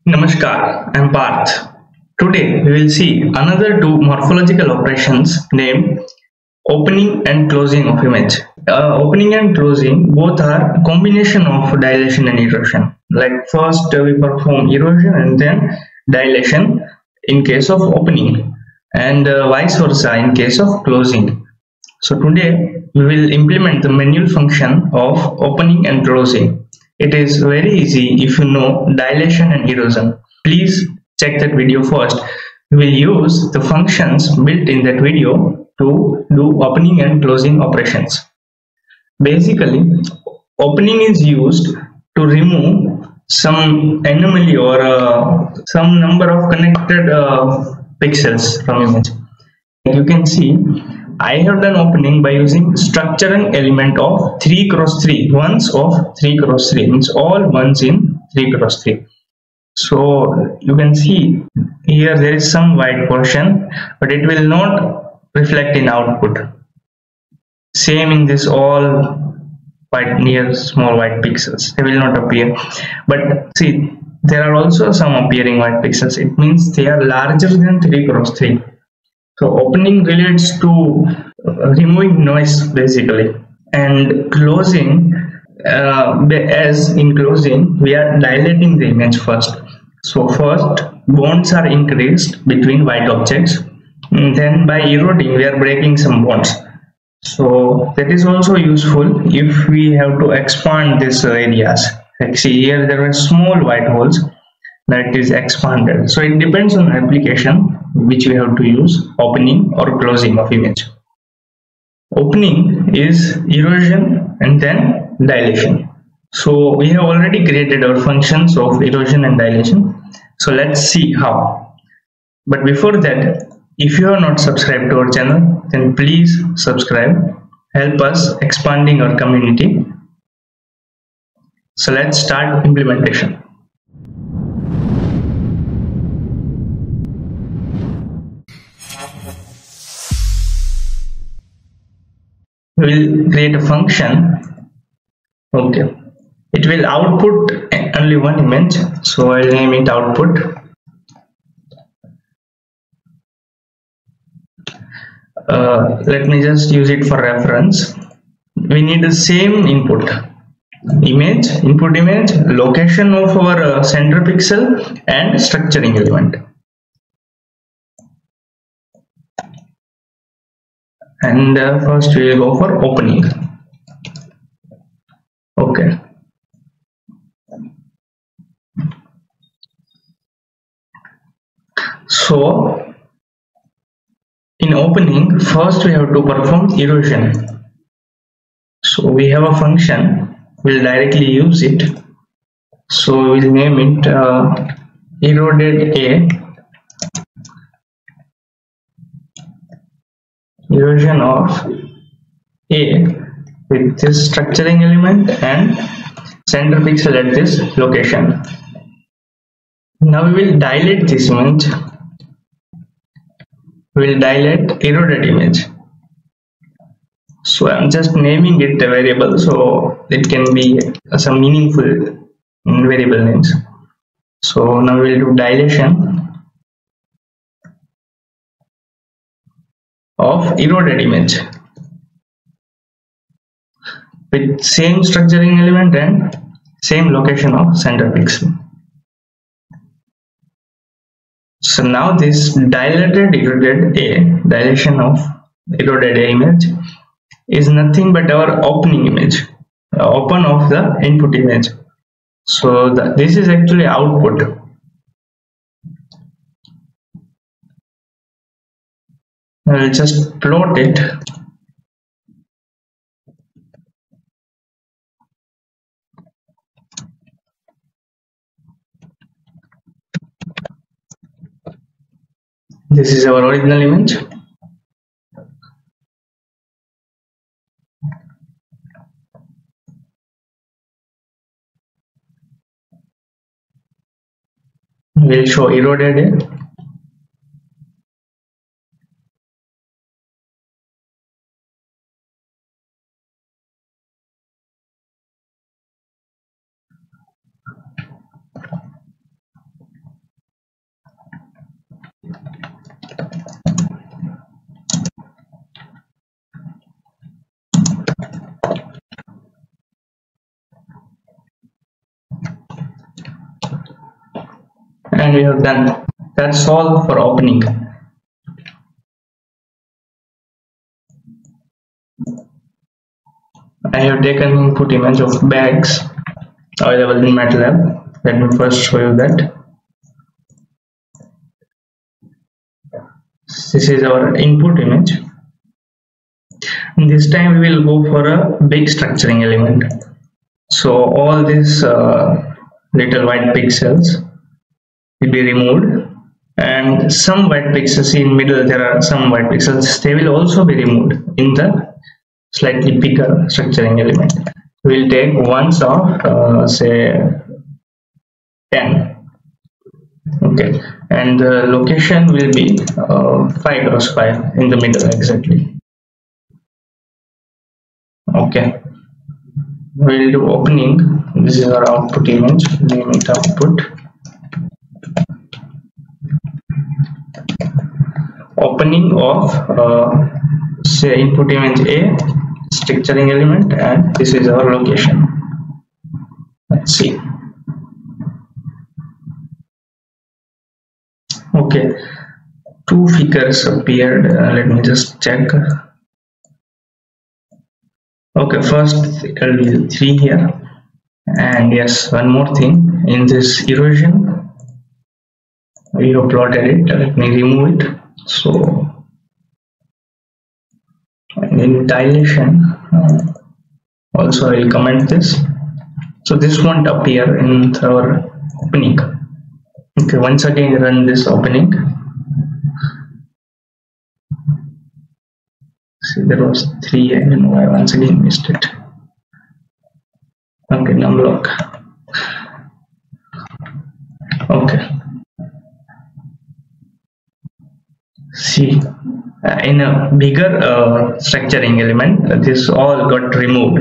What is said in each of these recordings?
Namaskar, I am Parth. Today we will see another two morphological operations named opening and closing of image. Opening and closing both are combination of dilation and erosion. Like first we perform erosion and then dilation in case of opening, and vice versa in case of closing. So today we will implement the manual function of opening and closing. It is very easy if you know dilation and erosion. Please check that video first. We will use the functions built in that video to do opening and closing operations. Basically, opening is used to remove some anomaly or some number of connected pixels from image. You can see I have done opening by using structuring element of 3 cross 3, ones of 3 cross 3, means all ones in 3 cross 3. So you can see here there is some white portion, but it will not reflect in output. Same in this all white near small white pixels, they will not appear. But see, there are also some appearing white pixels. It means they are larger than 3 cross 3. So opening relates to removing noise basically, and closing, as in closing we are dilating the image first. So first bonds are increased between white objects, and then by eroding we are breaking some bonds. So that is also useful if we have to expand these areas. Like see here there are small white holes that is expanded. So it depends on application which we have to use, opening or closing of image. Opening is erosion and then dilation. So we have already created our functions of erosion and dilation. So let's see how. But before that, if you are not subscribed to our channel, then please subscribe. Help us expanding our community. So let's start implementation. We will create a function. Okay, it will output only one image, so I'll name it output. Let me just use it for reference. We need the same input image, location of our center pixel, and structuring element. And first we will go for opening. Okay, so in opening first we have to perform erosion. So we have a function, we'll directly use it. So we'll name it eroded A, erosion of A with this structuring element and center pixel at this location. Now we will dilate this image. We will dilate eroded image. So I'm just naming it a variable so it can be some meaningful variable names. So now we'll do dilation of eroded image with same structuring element and same location of center pixel. So now this dilated eroded A, dilation of eroded A image, is nothing but our opening image, open of the input image. So this is actually output. I will just plot it. This is our original image. We'll show eroded A. and we have done. That's all for opening. I have taken input image of bags available in Matlab. Let me first show you that. This is our input image. And this time we will go for a big structuring element. So all these little white pixels will be removed, and some white pixels in middle, there are some white pixels, they will also be removed in the slightly bigger structuring element. We'll take ones of say 10. Okay, and the location will be 5 cross 5 in the middle exactly. Okay, we'll do opening. This is our output image. Name it output. Opening of say input image A, structuring element, and this is our location. Let's see. Okay, 2 figures appeared. Let me just check. Okay, first there will be 3 here, and yes, one more thing. In this erosion, we have plotted it. Let me remove it. So in dilation, also I will comment this. So this won't appear in our opening. Okay, once again run this opening. See, there was 3. I don't know, I once again missed it. Okay, numlock. Okay. See, in a bigger structuring element, this all got removed.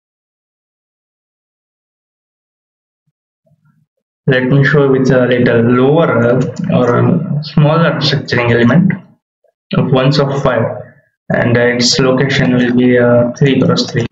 Let me show with a little lower or smaller structuring element of ones of 5, and its location will be 3 cross 3.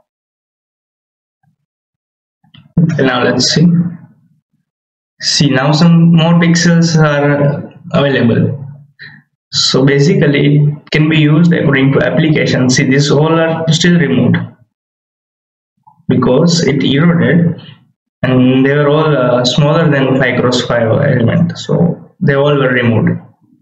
Okay, now let's see. See, now some more pixels are available. So basically it can be used according to application. See, these all are still removed because it eroded, and they were all smaller than 5 cross 5 element, so they all were removed.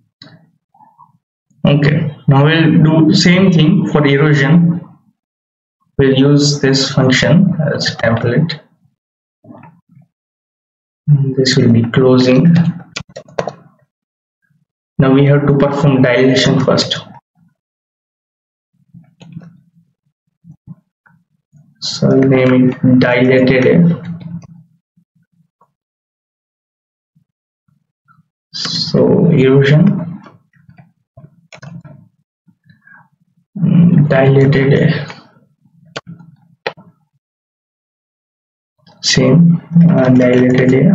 Okay, now we'll do same thing for erosion. We'll use this function as template. This will be closing. Now we have to perform dilation first. So I'll name it dilated. So erosion, dilated, same, dilated.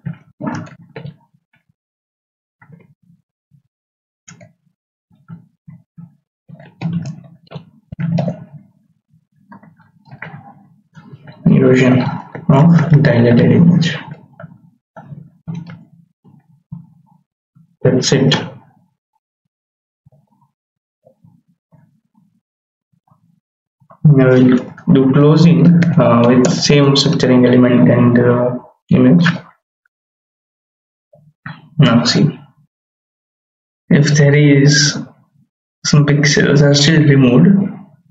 Erosion of dilated image. That's it. Now we'll do closing with same structuring element and image. Now see, if there is some pixels are still removed,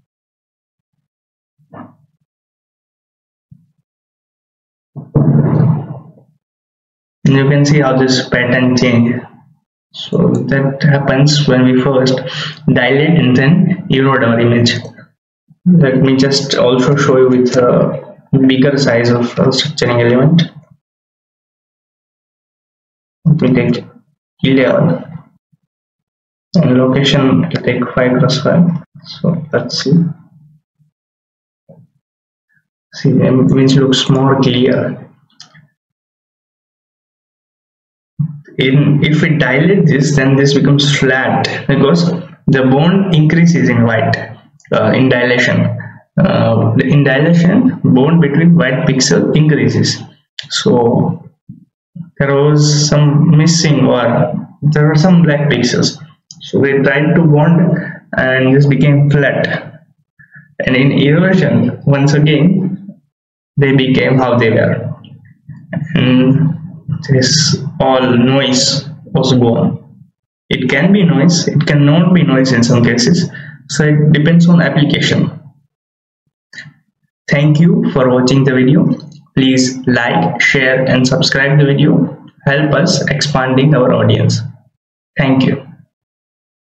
you can see how this pattern change. So that happens when we first dilate and then erode our image. Let me just also show you with a bigger size of structuring element. We take 11 and location to take 5 cross 5. So let's see. See, the image looks more clear. If we dilate this, then this becomes flat because the bond increases in white in dilation. In dilation, bond between white pixel increases. So there was some missing, or there were some black pieces. So they tried to bond and this became flat. And in erosion, once again, they became how they were. And this all noise was gone. It can be noise, it cannot be noise in some cases. So it depends on application. Thank you for watching the video. Please like, share and subscribe the video. Help us expanding our audience. Thank you.